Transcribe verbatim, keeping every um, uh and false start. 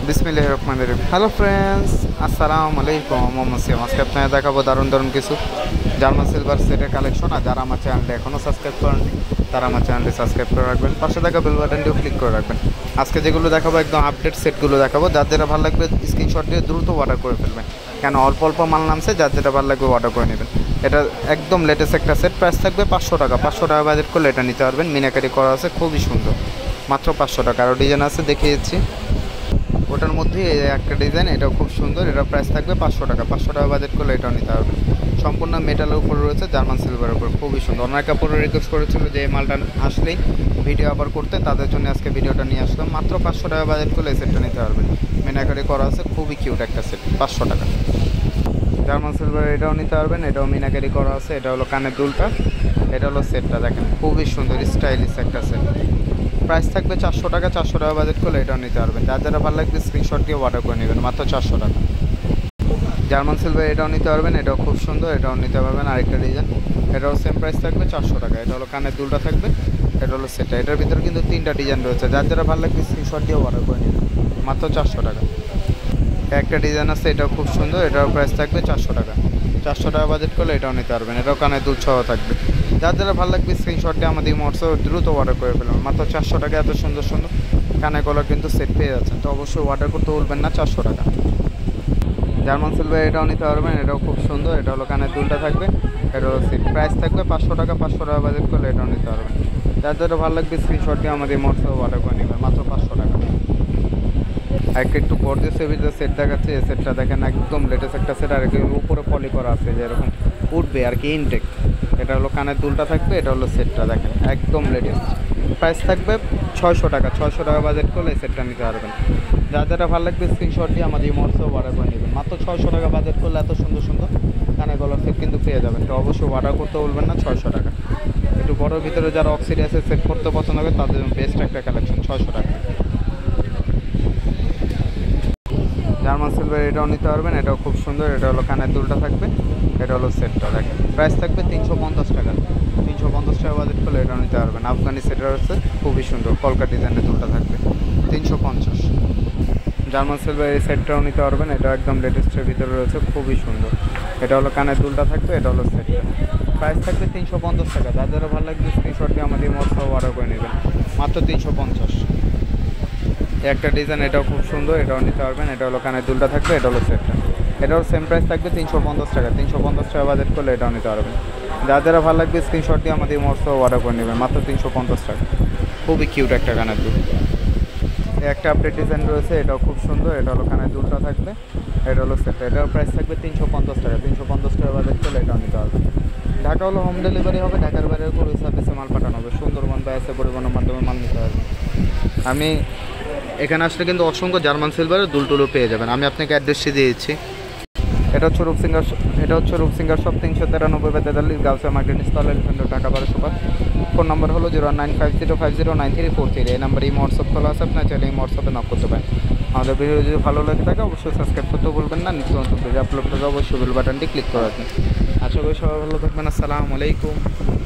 বিসমিল্লাহির রহমানির রহিম। Hello friends, আসসালামু আলাইকুম। মোহাম্মদ সিয়াম। আজকে আপনাদের দেখাবো দারুণ দারুণ কিছু জার্মান সিলভার সেটের কালেকশন। আর যারা আমার চ্যানেলটা এখনও সাবস্ক্রাইব করেননি তারা আমার চ্যানেলটি সাবস্ক্রাইব করে রাখবেন, পাশে থাকা বেল বাটনটিও ক্লিক করে রাখবেন। আজকে যেগুলো দেখাবো একদম আপডেট সেটগুলো দেখাবো। যার যেটা ভালো লাগবে স্ক্রিনশট দিয়ে দ্রুত অর্ডার করে ফেলবেন, কেন অল্প অল্প মাল নামছে। যার যেটা ভালো লাগবে অর্ডার করে নেবেন। এটা একদম লেটেস্ট একটা সেট, প্রাইস থাকবে পাঁচশো টাকা। পাঁচশো টাকা বাজেট করলে এটা নিতে পারবেন। মিনাকারি করা আছে, খুবই সুন্দর, মাত্র পাঁচশো টাকা। আরও ডিজাইন আছে, দেখিয়েছি। ওটার মধ্যে একটা ডিজাইন, এটাও খুব সুন্দর। এটা প্রাইস থাকবে পাঁচশো টাকা। পাঁচশো টাকা বাজেট করলে এটাও নিতে হবে। সম্পূর্ণ মেটালের উপরে রয়েছে, জার্মান সিলভারের উপর, খুবই সুন্দর। অনেক কাপড়ের রিকোয়েস্ট করেছিল যে এই মালটা আসলেই ভিডিও আবার করতে, তাদের জন্য আজকে ভিডিওটা নিয়ে আসলাম। মাত্র পাঁচশো টাকা বাজেট করলে এই সেটটা নিতে পারবেন। মিনাকারি করা আছে, খুবই কিউট একটা সেট, পাঁচশো টাকা। জার্মান সিলভার এটাও নিতে পারবেন। এটাও মিনাকারি করা আছে। এটা হলো কানের দুলটা, এটা হলো সেটটা, দেখেন খুবই সুন্দর স্টাইলিশ একটা সেট। প্রাইস থাকবে চারশো টাকা। চারশো টাকা বাজেট করলে এটাও নিতে পারবেন। যার যারা ভালো লাগবে স্ক্রিনশট দিয়ে অর্ডার করে নেবেন, মাত্র চারশো টাকা। জার্মান সিলভার এটাও নিতে পারবেন। এটাও খুব সুন্দর, এটাও নিতে পারবেন। আরেকটা ডিজাইন, এটাও সেম প্রাইস থাকবে চারশো টাকা। এটা হলো কানের দুলটা থাকবে, এটা হলো সেটটা। এটার ভিতরে কিন্তু তিনটা ডিজাইন রয়েছে। যার যারা ভালো লাগবে স্ক্রিনশট দিয়ে অর্ডার করে নেবেন, মাত্র চারশো টাকা। একটা ডিজাইন আছে, এটাও খুব সুন্দর, এটাও প্রাইস থাকবে চারশো টাকা। চারশো টাকা বাজেট করলে এটাও নিতে পারবেন। এটাও কানের দুল সহ থাকবে। যার যারা ভালো লাগবে স্ক্রিনশট দিয়ে আমাদের হোয়াটসঅ্যাপে দ্রুত অর্ডার করে ফেলবেন, মাত্র চারশো টাকা। এত সুন্দর সুন্দর কানে গলার কিন্তু সেট পেয়ে যাচ্ছেন, তো অবশ্যই অর্ডার করতে বলবেন না, চারশো টাকা। জার্মান সিলভার এটাও নিতে পারবেন। এটাও খুব সুন্দর, এটা হলো কানের দুলটা থাকবে, এটা হলো সেট। প্রাইস থাকবে পাঁচশো টাকা। পাঁচশো টাকা বাজেট করলে এটাও নিতে পারবেন। যার যারা ভালো লাগবে স্ক্রিনশট দিয়ে আমাদের হোয়াটসঅ্যাপে অর্ডার করে নেবেন, মাত্র পাঁচশো টাকা। এক একটু গর্জিয়াসের ভিতরে সেট দেখাচ্ছে। এই সেটটা দেখেন একদম লেটেস্ট একটা সেট। আর উপরে পলি করা আছে, যেরকম উঠবে আর কি, ইনটেক। এটা হলো কানের দুলটা থাকবে, এটা হলো সেটটা, দেখেন একদম লেটেস্ট। প্রাইস থাকবে ছয়শো টাকা। ছয়শো টাকা বাজেট করলে এই সেটটা নিতে পারবেন। যার যেটা ভালো লাগবে স্ক্রিনশট দিয়ে আমাদের হোয়াটসঅ্যাপে অর্ডার করে নেবেন, মাত্র ছয়শো টাকা বাজেট করলে এত সুন্দর সুন্দর কানের গলার সেট কিন্তু পেয়ে যাবেন। তো অবশ্যই অর্ডার করতে বলবেন না, ছয়শো টাকা। একটু বড়োর ভিতরে যারা অক্সিডিয়াসের সেট করতে পছন্দ হবে তাদের জন্য বেস্ট একটা কালেকশন, ছয়শো টাকা। জার্মান সিলভার এটাও নিতে পারবেন। এটাও খুব সুন্দর, এটা হলো কানের দুলটা থাকবে, এটা হলো সেটটা, দেখেন প্রাইস থাকবে তিনশো পঞ্চাশ টাকা। তিনশো পঞ্চাশ টাকা বাজেট করলে এটাও নিতে পারবেন। আফগানি সেটার হচ্ছে খুবই সুন্দর, কলকা ডিজাইনের দুলটা থাকবে, তিনশো পঞ্চাশ। জার্মান সিলভার এই সেটটাও নিতে পারবেন। এটা একদম লেটেস্টের ভিতরে রয়েছে, খুবই সুন্দর। এটা হলো কানের দুলটা থাকবে, এটা হলো সেটটা। প্রাইস থাকবে তিনশো পঞ্চাশ টাকা। যার যারা ভালো লাগবে স্ক্রিনশট দিয়ে আমাদের হোয়াটসঅ্যাপে অর্ডার করে নেবেন, মাত্র তিনশো পঞ্চাশ। একটা ডিজাইন, এটাও খুব সুন্দর, এটাও নিতে পারবেন। এটা হলো কানের দুলটা থাকবে, এটা হলো সেটটা। এটাও সেম প্রাইস থাকবে তিনশো পঞ্চাশ টাকা। তিনশো পঞ্চাশ টাকা বাজেট করলে এটাও নিতে পারবেন। যার যারা ভালো লাগবে স্ক্রিনশট দিয়ে আমাদের হোয়াটসঅ্যাপে অর্ডার করে নেবেন, মাত্র তিনশো পঞ্চাশ টাকা। খুবই কিউট একটা কানের দুল। একটা আপডেট ডিজাইন রয়েছে, এটাও খুব সুন্দর, এটা হলো কানের দুলটা থাকবে, এটা হলো সেটটা। এটাও প্রাইস থাকবে তিনশো পঞ্চাশ টাকা। তিনশো পঞ্চাশ টাকা বাজেট করলে এটাও নিতে পারবেন। ঢাকা হলো হোম ডেলিভারি হবে, ঢাকার বাইরে করে সার্ভিসে মাল পাঠানো হবে। সুন্দরবন বা এসে পরিবহনের মাধ্যমে মাল নিতে হবে। আমি এখানে আসলে কিন্তু অসংখ্য জার্মান সিলভারের দুলটুলো পেয়ে যাবেন। আমি আপনাকে অ্যাড্রেসটি দিয়েছি। এটা হচ্ছে রূপসিঙ্গার, এটা হচ্ছে রূপসিঙ্গার শপ, তিনশো তিরানব্বই বা তেতাল্লিশ গাউসিয়া মার্কেট স্থল, এলিফেন্ট ঢাকা বারোশো পাঁচ। ফোন নম্বর হলো zero nine five zero five zero nine three four three. এই নাম্বারে এই হোয়াটসঅ্যাপ খোলা আছে, আপনার চাইলে এই হোয়াটসঅ্যাপে নক করতে পারেন। আমাদের ভিডিও যদি ভালো লাগে থাকে অবশ্যই সাবস্ক্রাইব করতে ভুলবেন না। নিত্য নতুন ভিডিও আপলোড করে অবশ্যই বেল বাটনটি ক্লিক করে রাখবেন। আশা করি সবাই ভালো থাকবেন। আসসালামু আলাইকুম।